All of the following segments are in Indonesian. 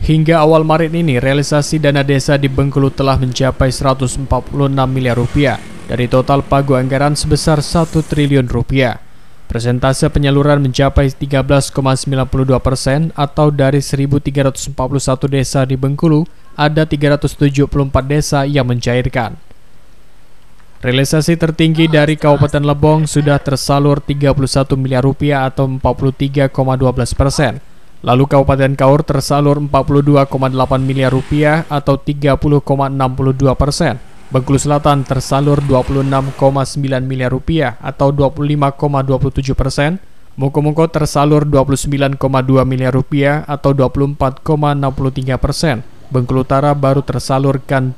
Hingga awal Maret ini, realisasi dana desa di Bengkulu telah mencapai 146 miliar rupiah dari total pagu anggaran sebesar 1 triliun rupiah. Persentase penyaluran mencapai 13,92% atau dari 1.341 desa di Bengkulu, ada 374 desa yang mencairkan. Realisasi tertinggi dari Kabupaten Lebong sudah tersalur 31 miliar rupiah atau 43,12%. Lalu Kabupaten Kaur tersalur 42,8 miliar rupiah atau 30,62%. Bengkulu Selatan tersalur 26,9 miliar rupiah atau 25,27%. Moko-Moko tersalur 29,2 miliar rupiah atau 24,63%. Bengkulu Utara baru tersalurkan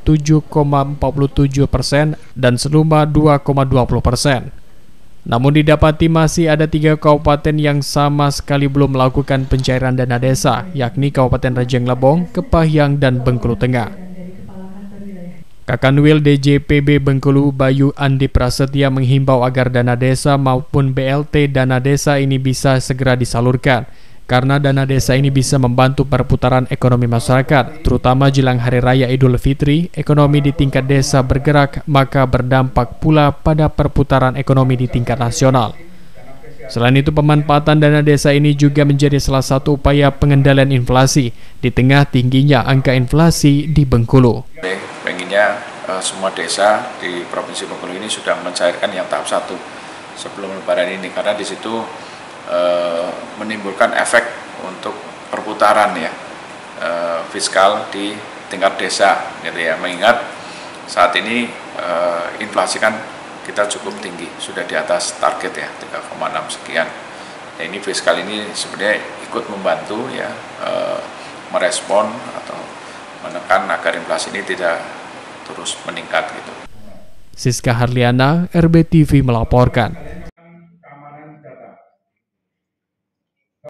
7,47% dan Seluma 2,20%. Namun didapati masih ada 3 kabupaten yang sama sekali belum melakukan pencairan dana desa, yakni Kabupaten Rejang Lebong, Kepahyang, dan Bengkulu Tengah. Kakanwil DJPB Bengkulu Bayu Andi Prasetya menghimbau agar dana desa maupun BLT dana desa ini bisa segera disalurkan, karena dana desa ini bisa membantu perputaran ekonomi masyarakat, terutama jelang Hari Raya Idul Fitri. Ekonomi di tingkat desa bergerak, maka berdampak pula pada perputaran ekonomi di tingkat nasional. Selain itu, pemanfaatan dana desa ini juga menjadi salah satu upaya pengendalian inflasi di tengah tingginya angka inflasi di Bengkulu. Pengennya semua desa di Provinsi Bengkulu ini sudah mencairkan yang tahap 1 sebelum Lebaran ini, karena di situ menimbulkan efek untuk perputaran fiskal di tingkat desa gitu ya, mengingat saat ini inflasi kan kita cukup tinggi, sudah di atas target ya 3,6 sekian. Nah, ini fiskal ini sebenarnya ikut membantu merespon atau menekan agar inflasi ini tidak terus meningkat gitu. Siska Harliana, RBTV melaporkan.